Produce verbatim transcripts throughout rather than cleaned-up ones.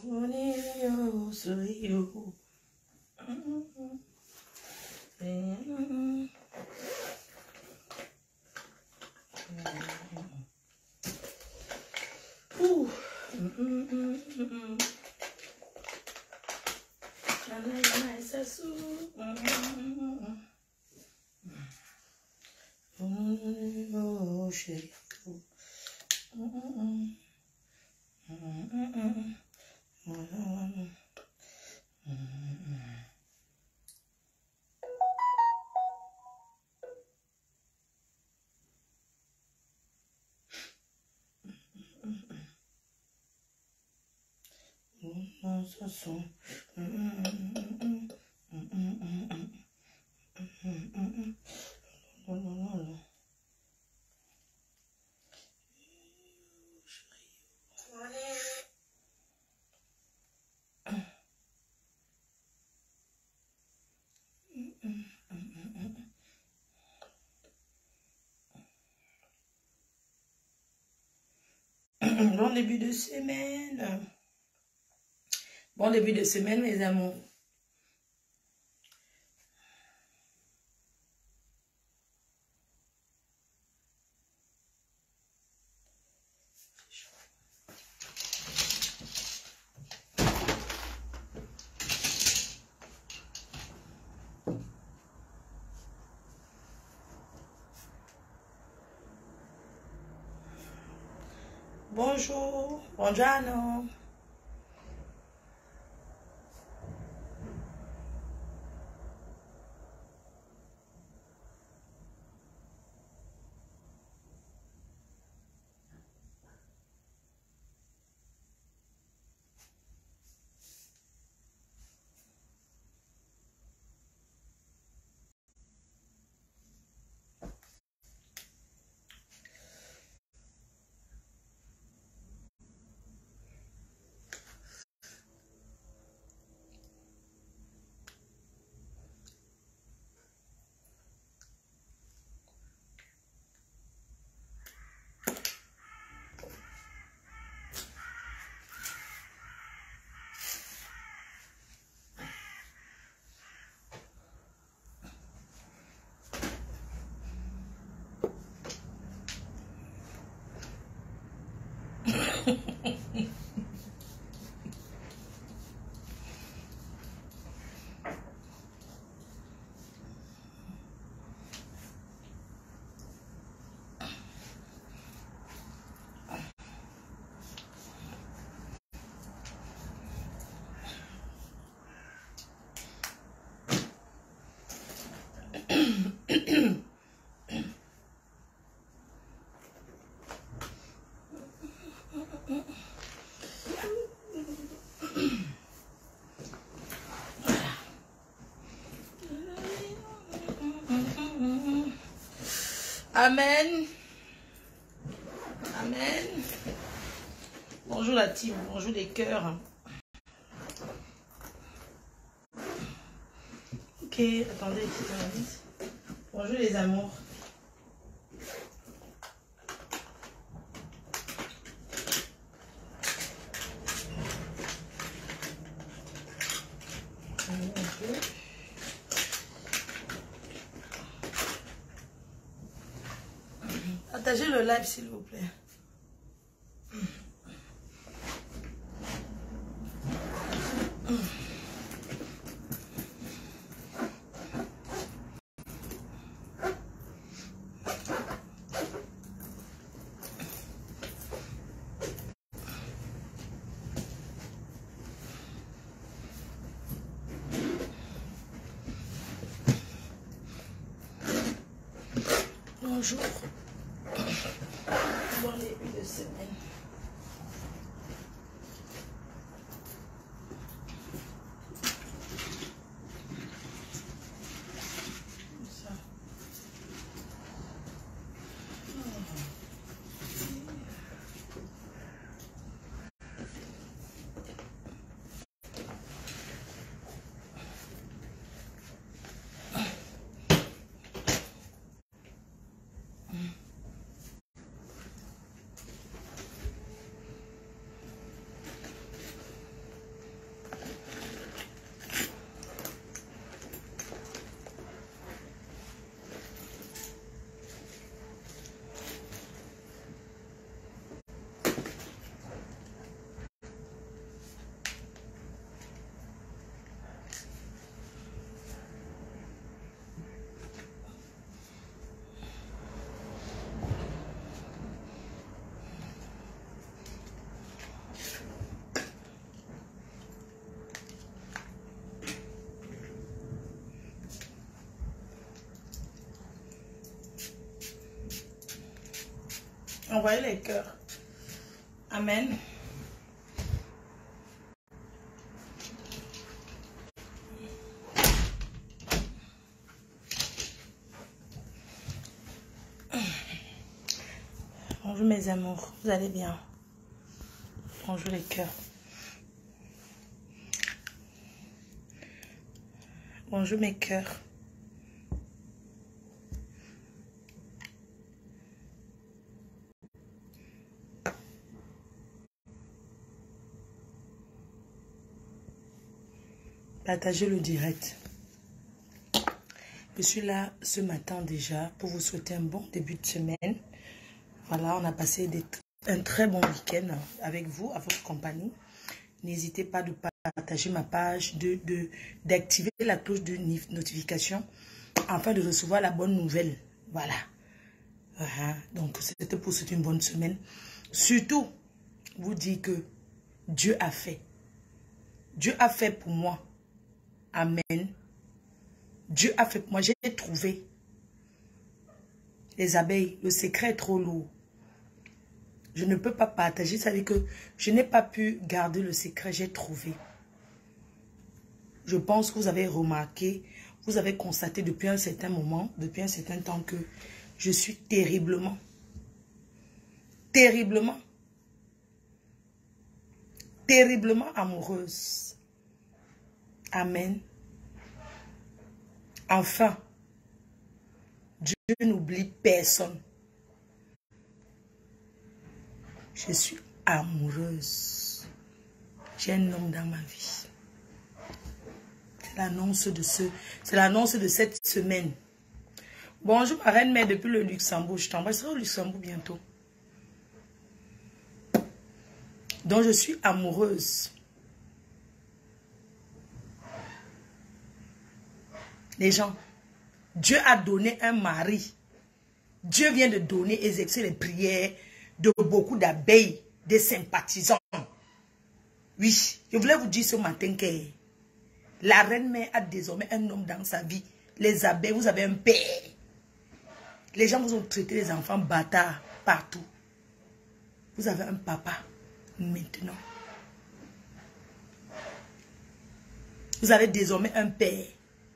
Bonjour, soyez-vous. Ouh. Oh, chérie. Bon début de semaine. Bon début de semaine, mes amours. Bonjour, buongiorno. Amen. Amen. Bonjour la team, bonjour les cœurs. Ok, attendez, bonjour les amours. Partagez le live s'il vous plaît. Bonjour. Bon début de semaine. Envoyez les cœurs. Amen. Bonjour mes amours, vous allez bien? Bonjour les cœurs. Bonjour mes cœurs. Partagez le direct. Je suis là ce matin déjà pour vous souhaiter un bon début de semaine. Voilà, on a passé des, un très bon week-end avec vous, à votre compagnie. N'hésitez pas de partager ma page, de, de, d'activer la cloche de notification afin de recevoir la bonne nouvelle. Voilà. Voilà. Donc, c'était pour souhaiter une bonne semaine. Surtout, vous dire que Dieu a fait. Dieu a fait pour moi. Amen. Dieu a fait pour moi. J'ai trouvé les abeilles. Le secret est trop lourd. Je ne peux pas partager. Ça veut dire que je n'ai pas pu garder le secret. J'ai trouvé. Je pense que vous avez remarqué, vous avez constaté depuis un certain moment, depuis un certain temps que je suis terriblement, terriblement, terriblement amoureuse. Amen. Enfin, Dieu n'oublie personne. Je suis amoureuse. J'ai un homme dans ma vie. C'est l'annonce de ce, c'est l'annonce de cette semaine. Bonjour ma reine-mère depuis le Luxembourg. Je t'embrasserai au Luxembourg bientôt. Donc je suis amoureuse. Les gens, Dieu a donné un mari. Dieu vient de donner, exercer les prières de beaucoup d'abeilles, des sympathisants. Oui, je voulais vous dire ce matin que la reine-mère a désormais un homme dans sa vie. Les abeilles, vous avez un père. Les gens vous ont traité les enfants bâtards partout. Vous avez un papa maintenant. Vous avez désormais un père.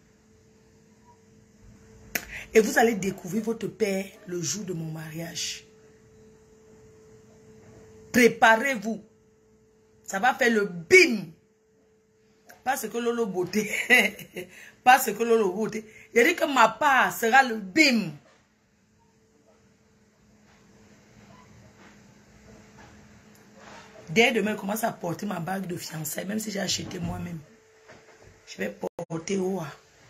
Et vous allez découvrir votre père le jour de mon mariage. Préparez-vous. Ça va faire le bim. Parce que Lolo beauté. Parce que Lolo beauté. Il dit que ma part sera le bim. Dès demain, je commence à porter ma bague de fiançailles, même si j'ai acheté moi-même. Je vais porter au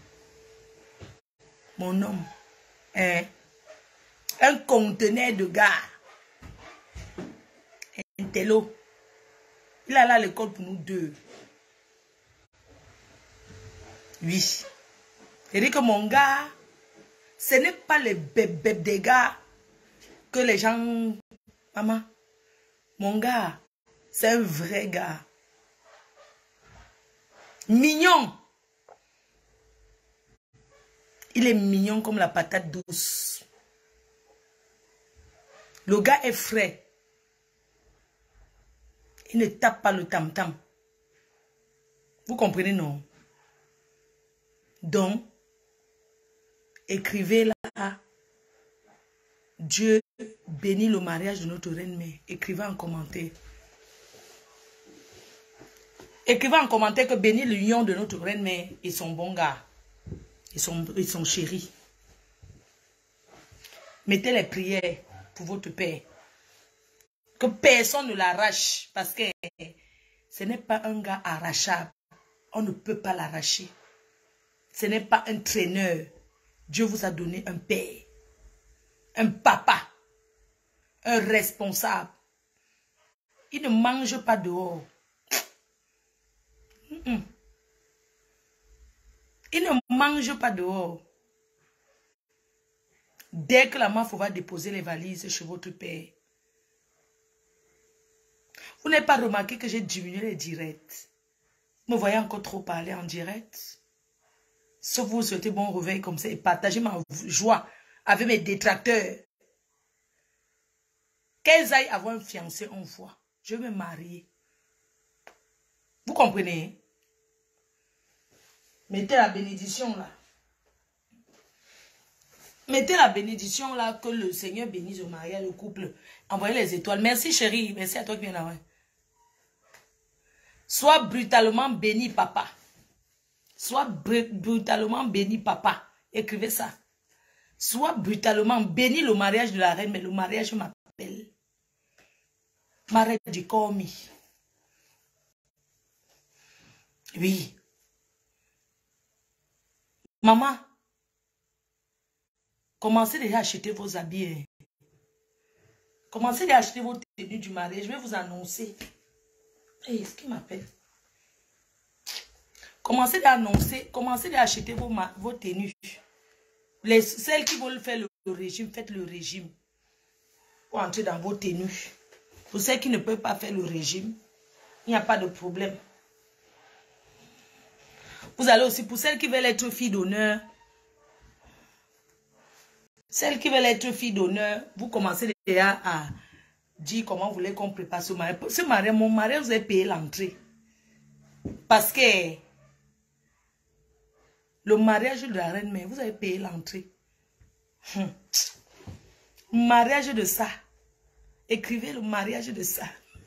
mon homme. Hein? Un conteneur de gars. Un télo. Il a là à l'école pour nous deux. Oui. C'est-à-dire que mon gars, ce n'est pas les bébés des gars que les gens... Maman, mon gars, c'est un vrai gars. Mignon. Il est mignon comme la patate douce. Le gars est frais. Il ne tape pas le tam-tam. Vous comprenez, non? Donc, écrivez là. Dieu bénit le mariage de notre reine-mère. Écrivez en commentaire. Écrivez en commentaire que bénit l'union de notre reine-mère et son bon gars. Et son, et son chéri. Mettez les prières pour votre père. Que personne ne l'arrache. Parce que ce n'est pas un gars arrachable. On ne peut pas l'arracher. Ce n'est pas un traîneur. Dieu vous a donné un père. Un papa. Un responsable. Il ne mange pas dehors. Mm -mm. Il ne mange pas dehors. Dès que la meuf va déposer les valises chez votre père. Vous n'avez pas remarqué que j'ai diminué les directs. Vous me voyez encore trop parler en direct. Sauf vous souhaitez bon réveil comme ça et partagez ma joie avec mes détracteurs. qu'elles aillent avoir un fiancé une fois. Je vais me marier. Vous comprenez? Mettez la bénédiction là. Mettez la bénédiction là, que le Seigneur bénisse le mariage, le couple. Envoyez les étoiles. Merci chérie, merci à toi qui viens là. Sois brutalement béni, papa. Sois br brutalement béni, papa. Écrivez ça. Sois brutalement béni le mariage de la reine, mais le mariage m'appelle. Mariage du commis. Oui. Maman, commencez déjà à acheter vos habits. Commencez déjà à acheter vos tenues du mariage. Je vais vous annoncer. Hey, est-ce qu'il m'appelle? Commencez à annoncer, commencez à acheter vos, vos tenues. Les, celles qui veulent faire le, le régime, faites le régime. Pour entrer dans vos tenues. Pour celles qui ne peuvent pas faire le régime, il n'y a pas de problème. Vous allez aussi, pour celles qui veulent être filles d'honneur, celles qui veulent être filles d'honneur, vous commencez déjà à dire comment vous voulez qu'on prépare ce mariage. Ce mariage, mon mariage, vous avez payé l'entrée. Parce que le mariage de la reine, mais vous avez payé l'entrée. Hum. Mariage de ça. Écrivez le mariage de ça.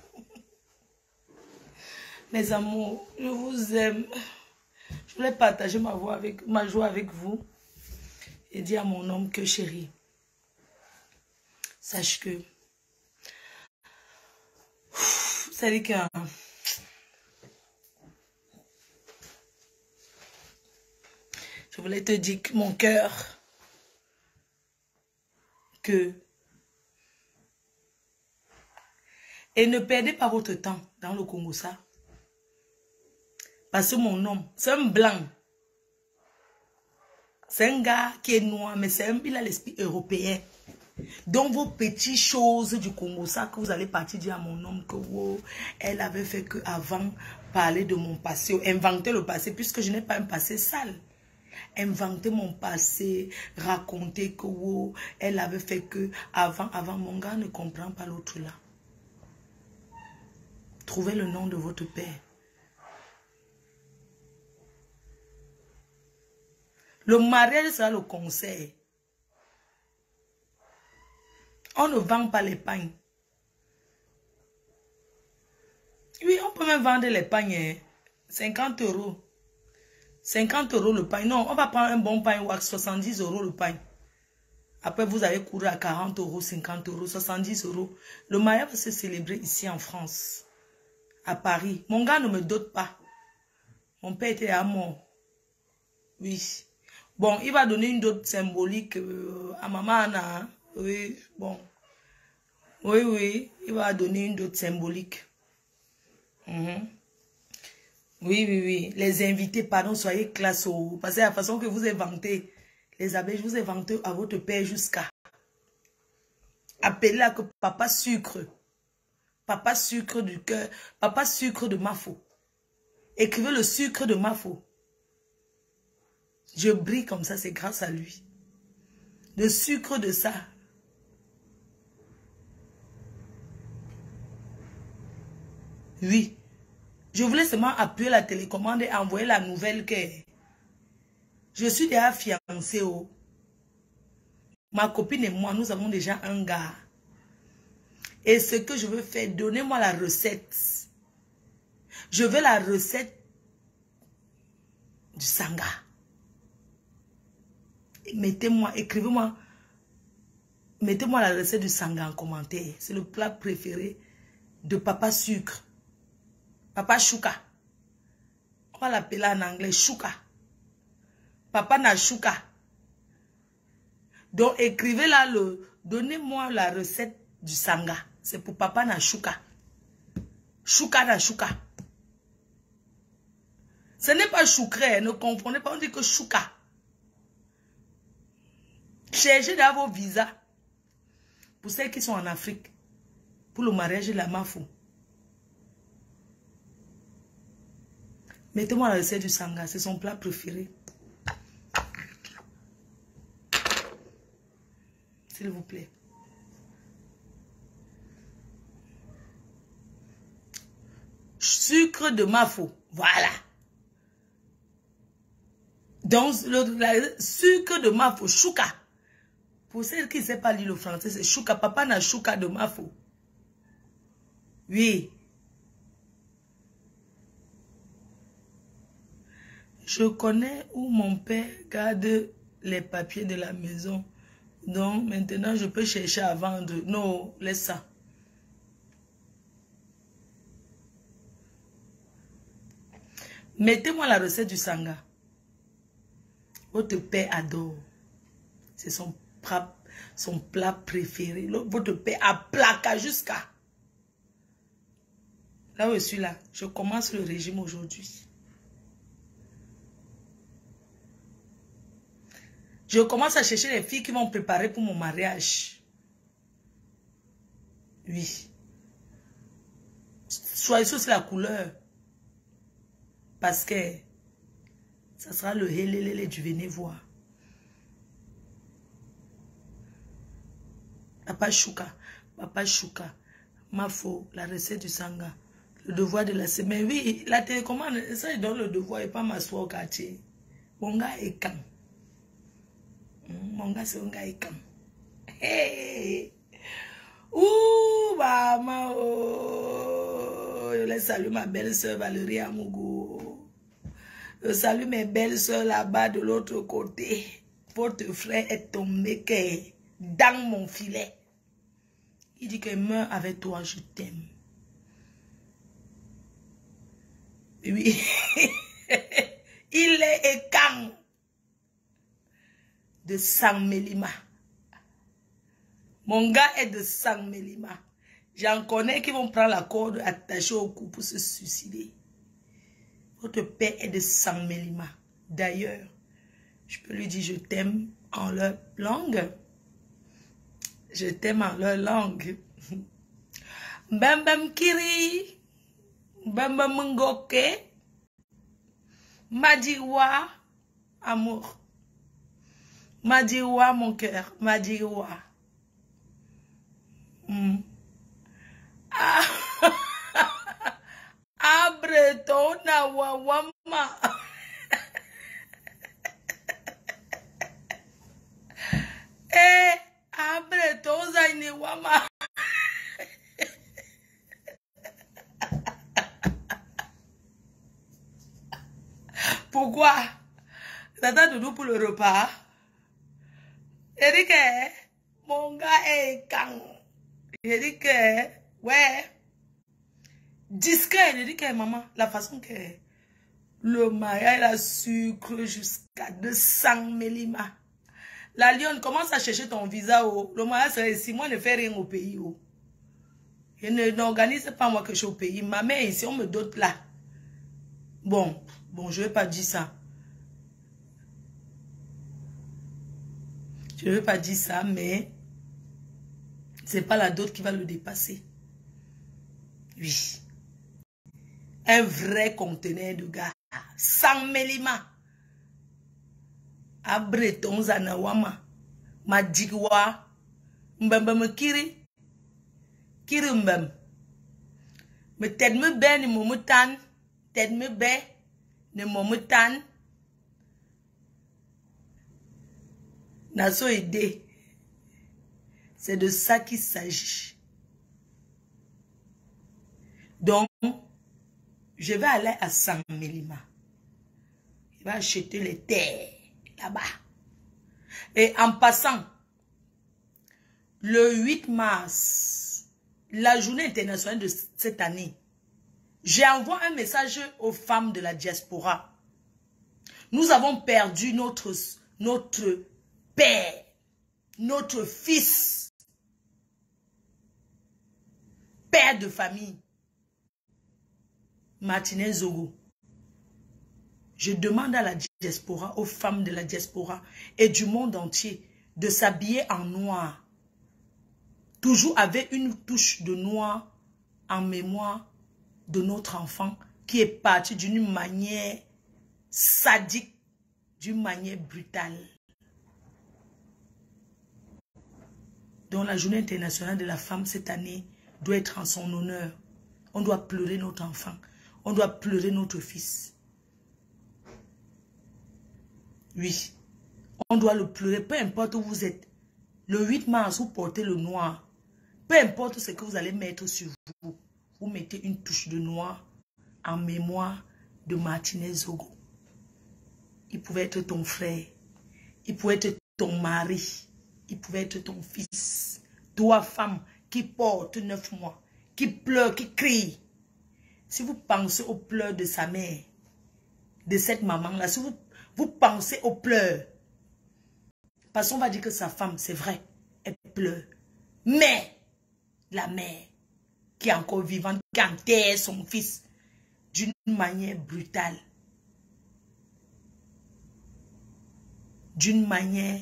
Mes amours, je vous aime. Je voulais partager ma, voix avec, ma joie avec vous. Et dire à mon homme que chérie, sache que c'est que je voulais te dire que mon cœur, que et ne perdez pas votre temps dans le Congo ça. Parce que mon homme, c'est un blanc. C'est un gars qui est noir, mais c'est un, il a l'esprit européen. Donc vos petites choses du Congo, ça que vous allez partir dire à mon homme que wow, elle avait fait que avant parler de mon passé, inventer le passé, puisque je n'ai pas un passé sale. Inventer mon passé, raconter que wow, elle avait fait que avant, avant, mon gars ne comprend pas l'autre là. Trouvez le nom de votre père. Le mariage sera le conseil. On ne vend pas les pagnes. Oui, on peut même vendre les pagnes. cinquante euros. cinquante euros le pain. Non, on va prendre un bon pain wax, soixante-dix euros le pain. Après, vous allez courir à quarante euros, cinquante euros, soixante-dix euros. Le mariage va se célébrer ici en France, à Paris. Mon gars ne me dote pas. Mon père était à mort. Oui. Bon, il va donner une dot symbolique euh, à maman Anna. Oui, bon. Oui, oui, il va donner une dot symbolique. Mm-hmm. Oui, oui, oui. Les invités, pardon, soyez classe. Oh, parce que la façon que vous avez vanté, les abeilles, je vous ai vanté à votre père jusqu'à. Appelez-la que papa sucre. Papa sucre du cœur. Papa sucre de Mafo. Écrivez le sucre de Mafo. Je brille comme ça, c'est grâce à lui. Le sucre de ça. Oui. Je voulais seulement appuyer la télécommande et envoyer la nouvelle que je suis déjà fiancée. Oh. Ma copine et moi, nous avons déjà un gars. Et ce que je veux faire, donnez-moi la recette. Je veux la recette du sanga. Mettez-moi, écrivez-moi, mettez-moi la recette du sanga en commentaire. C'est le plat préféré de Papa Sucre. Papa Chouka. On va l'appeler en anglais Chouka. Papa Nachouka. Donc écrivez là le, donnez-moi la recette du sanga. C'est pour Papa Nachouka. Chouka Nachouka. Ce n'est pas choucré, ne confondez pas, on dit que Chouka. Cherchez dans vos visas. Pour celles qui sont en Afrique. Pour le mariage de la Mafou. Mettez-moi la recette du sanga. C'est son plat préféré. S'il vous plaît. de Mafo. Voilà. Donc, le la, sucre de Mafo, chouka. Pour celles qui ne savent pas lire le français, c'est chouka. Papa n'a chouka de Mafo. Oui. Je connais où mon père garde les papiers de la maison. Donc, maintenant, je peux chercher à vendre. Non, laisse ça. Mettez-moi la recette du sanga. Votre père adore. C'est son, son plat préféré. Votre père a plaqué jusqu'à... Là où je suis là, je commence le régime aujourd'hui. Je commence à chercher les filles qui vont préparer pour mon mariage. Oui. Choisissez aussi la couleur. Parce que ça sera le hélélélé du venez voir. Papa Chouka, Papa Chouka, Mafo, la recette du sanga, le devoir de la semaine. Oui, la télécommande, ça il donne le devoir et pas m'asseoir au quartier. Mon gars est calme. Mon gars, c'est un gars comme. Hey! Ouh, maman! Oh. Je laisse saluer ma belle-sœur Valérie Amougou. Je salue mes belles-sœurs là-bas de l'autre côté. Votre frère est tombé dans mon filet. Il dit que meurt avec toi, je t'aime. Oui. Il est écang. De Sang-Mélima. Mon gars est de Sang-Mélima. J'en connais qui vont prendre la corde attachée au cou pour se suicider. Votre père est de Sang-Mélima. D'ailleurs, je peux lui dire je t'aime en leur langue. Je t'aime en leur langue. Mbembem kiri. Mbembem ngoke. Madiwa. Amour. Madiwa, mon cœur. Madiwa. Mm. Ah. Abreton na wawama. Eh, abreton zaini wama. Pourquoi? T'attends Doudou pour le repas? Il dit que mon gars est quand. Il dit que, ouais, discret. Il dit que maman, la façon que le mariage a sucre jusqu'à deux cents millimètres. La lionne commence à chercher ton visa. Oh. Le mariage serait ici. Moi, je ne fais rien au pays. Oh. Je n'organise pas moi que je suis au pays. Ma mère ici, on me dote là. Bon, bon, je ne vais pas dire ça. Je ne veux pas dire ça, mais c'est pas la dot qui va le dépasser. Oui. Un vrai conteneur de gars. cent millimètres. Abreton zanawama. Madigwa. Mbembem kiri. Kiri mbem. Me ted me be ni momutan. Ted me be ni momutan. Naso aidé. C'est de ça qu'il s'agit. Donc, je vais aller à Sang Mélima. Je vais acheter les terres là-bas. Et en passant, le huit mars, la journée internationale de cette année, j'envoie un message aux femmes de la diaspora. Nous avons perdu notre, notre père, notre fils, père de famille, Martinez Zogo. Je demande à la diaspora, aux femmes de la diaspora et du monde entier de s'habiller en noir. Toujours avec une touche de noir en mémoire de notre enfant qui est parti d'une manière sadique, d'une manière brutale. Donc la journée internationale de la femme cette année doit être en son honneur. On doit pleurer notre enfant. On doit pleurer notre fils. Oui. On doit le pleurer, peu importe où vous êtes. Le huit mars, vous portez le noir. Peu importe ce que vous allez mettre sur vous. Vous mettez une touche de noir en mémoire de Martinez Zogo. Il pouvait être ton frère. Il pouvait être ton mari. Il pouvait être ton fils. Toi, femme, qui porte neuf mois, qui pleure, qui crie. Si vous pensez aux pleurs de sa mère, de cette maman-là, si vous, vous pensez aux pleurs, parce qu'on va dire que sa femme, c'est vrai, elle pleure. Mais, la mère, qui est encore vivante, qui enterre son fils d'une manière brutale, d'une manière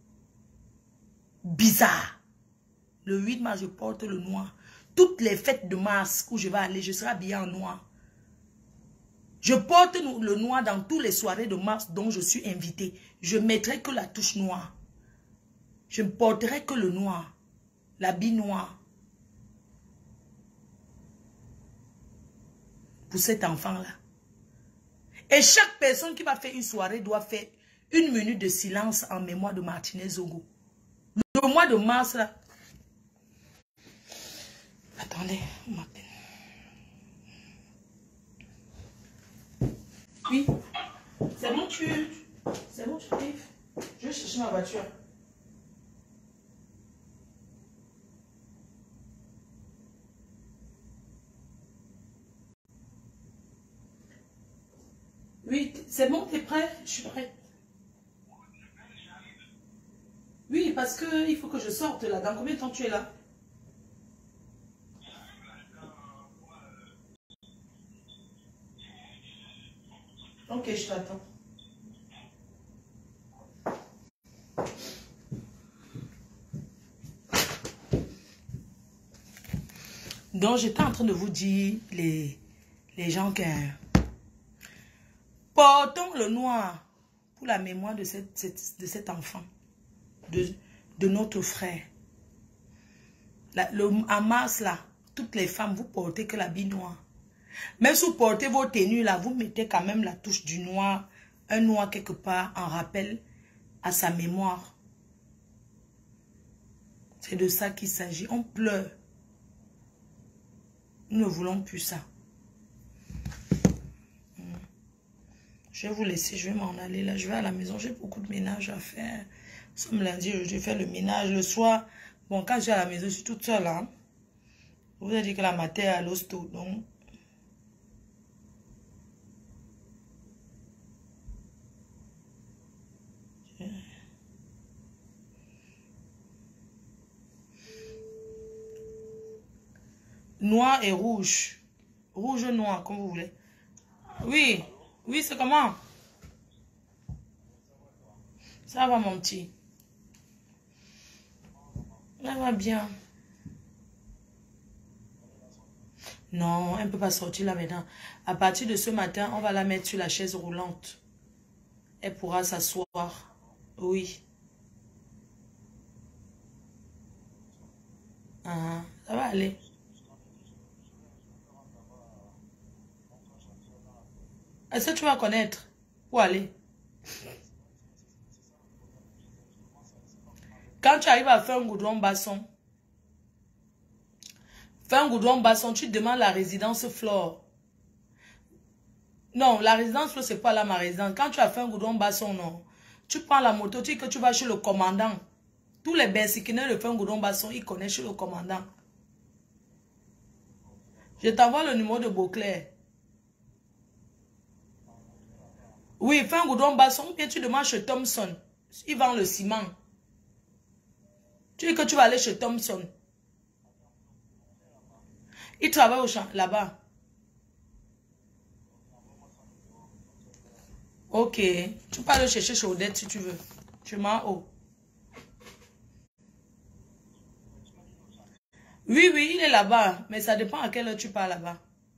bizarre. Le huit mars, je porte le noir. Toutes les fêtes de mars où je vais aller, je serai habillée en noir. Je porte le noir dans toutes les soirées de mars dont je suis invitée. Je ne mettrai que la touche noire. Je ne porterai que le noir. L'habit noir. Pour cet enfant-là. Et chaque personne qui va faire une soirée doit faire une minute de silence en mémoire de Martinez Zogo. Le mois de mars, là. Attendez, on m'appelle. Oui. C'est bon, tu... C'est bon, tu arrives. Je vais chercher ma voiture. Oui, c'est bon, t'es prêt? Je suis prête. Oui, parce que il faut que je sorte là. Dans combien de temps tu es là? Ok, je t'attends. Donc, j'étais en train de vous dire, les, les gens, que portons le noir pour la mémoire de, cette, cette, de cet enfant, de, de notre frère. La, le, en mars, là, toutes les femmes, vous portez que l'habit noir. Même si vous portez vos tenues, là, vous mettez quand même la touche du noir, un noir quelque part, en rappel à sa mémoire. C'est de ça qu'il s'agit. On pleure. Nous ne voulons plus ça. Je vais vous laisser, je vais m'en aller là. Je vais à la maison, j'ai beaucoup de ménage à faire. Nous sommes lundi, je vais faire le ménage le soir. Bon, quand je suis à la maison, je suis toute seule. Hein. Je vous ai dit que la matin est à l'hosto, donc... Noir et rouge. Rouge, noir, comme vous voulez. Oui, oui, c'est comment? Ça va, mon petit. Ça va bien. Non, elle ne peut pas sortir là maintenant. À partir de ce matin, on va la mettre sur la chaise roulante. Elle pourra s'asseoir. Oui. Ah, ça va aller. Est-ce que tu vas connaître? Où aller? Quand tu arrives à faire un goudron basson, fais un goudron basson, tu demandes la résidence Flore. Non, la résidence Flore, c'est pas là ma résidence. Quand tu as fait un goudron basson, non. Tu prends la moto, tu dis que tu vas chez le commandant. Tous les Bensikinais le font un goudron basson, ils connaissent chez le commandant. Je t'envoie le numéro de Beauclair. Oui, fais un goudron basson, ou bien tu demandes chez Thompson. Ils vendent le ciment. Tu dis que tu vas aller chez Thompson. Il travaille au champ, là-bas. Ok. Tu peux aller chercher chez Odette si tu veux. Je m'en haut. Oui, oui, il est là-bas. Mais ça dépend à quelle heure tu pars là-bas.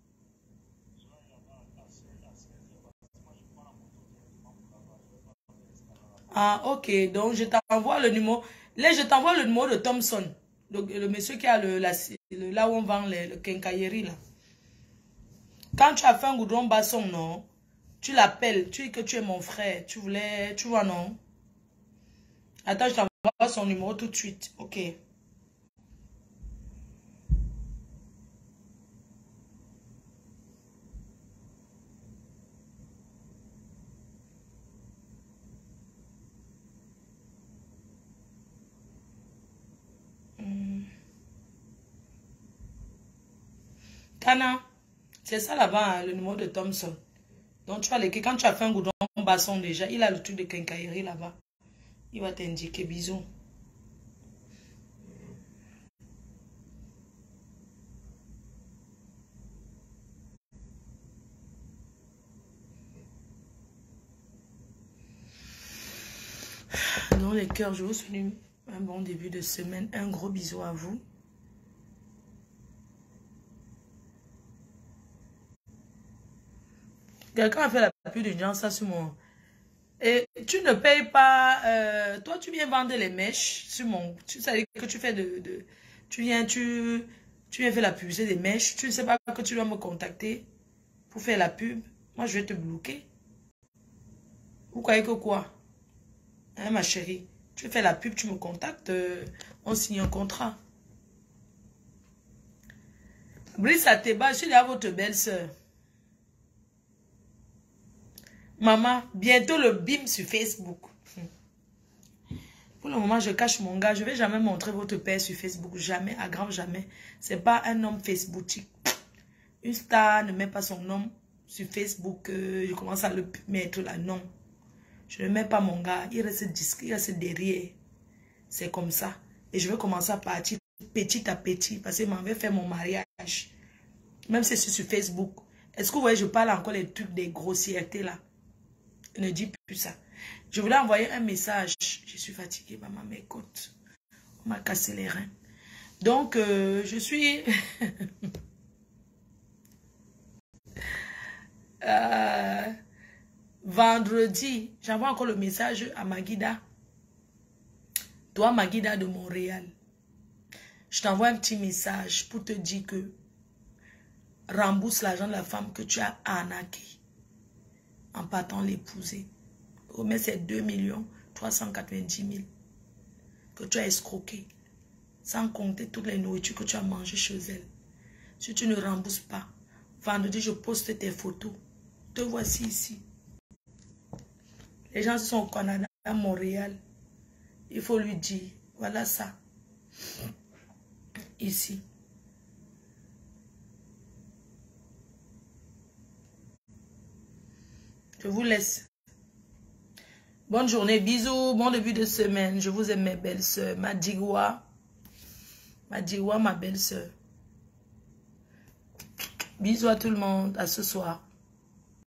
Ah, ok. Donc, je t'envoie le numéro. Là, je t'envoie le numéro de Thompson. Le, le monsieur qui a le, la, le là où on vend le, le quincaillerie, là. Quand tu as fait un goudron basson, non? Tu l'appelles, tu dis que tu es mon frère. Tu voulais, tu vois, non? Attends, je t'envoie son numéro tout de suite. Ok. Hmm. Kana, c'est ça là-bas, hein, le numéro de Thompson. Donc tu vas l'écrire. Quand tu as fait un goudron basson déjà, il a le truc de quincaillerie là-bas. Il va t'indiquer. Bisous. Dans les cœurs, je vous souhaite un bon début de semaine. Un gros bisou à vous. Quelqu'un a fait la pub de gens, ça sur mon... Et tu ne payes pas... Euh, toi, tu viens vendre les mèches sur mon... Tu sais que tu fais de... de tu viens, tu... Tu viens faire la publicité des mèches. Tu ne sais pas que tu dois me contacter pour faire la pub. Moi, je vais te bloquer. Vous croyez que quoi? Hein, ma chérie? Tu fais la pub, tu me contactes. Euh, on signe un contrat. Brice Ateba, je suis là votre belle-sœur. Maman, bientôt le bim sur Facebook. Pour le moment, je cache mon gars. Je ne vais jamais montrer votre père sur Facebook. Jamais, à grand jamais. Ce n'est pas un homme Facebooktique. Une star ne met pas son nom sur Facebook. Euh, je commence à le mettre là. Non. Je ne mets pas mon gars. Il reste discret, il reste derrière. C'est comme ça. Et je vais commencer à partir petit à petit. Parce que je m'en vais faire mon mariage. Même si c'est sur Facebook. Est-ce que vous voyez, je parle encore les trucs des grossièretés là. Ne dis plus ça. Je voulais envoyer un message. Je suis fatiguée, maman, mais écoute. On m'a cassé les reins. Donc, euh, je suis... euh, vendredi, j'envoie encore le message à Maguida. Toi, Maguida de Montréal. Je t'envoie un petit message pour te dire que rembourse l'argent de la femme que tu as arnaqué en partant l'épouser. Remets ces deux millions trois cent quatre-vingt-dix mille que tu as escroqué, sans compter toutes les nourritures que tu as mangées chez elle. Si tu ne rembourses pas, vendredi, je poste tes photos. Te voici ici. Les gens sont au Canada, à Montréal. Il faut lui dire, voilà ça. Ici. Je vous laisse. Bonne journée, bisous, bon début de semaine. Je vous aime mes belles soeurs. Madiwa. Madiwa, ma belle soeur. Bisous à tout le monde, à ce soir.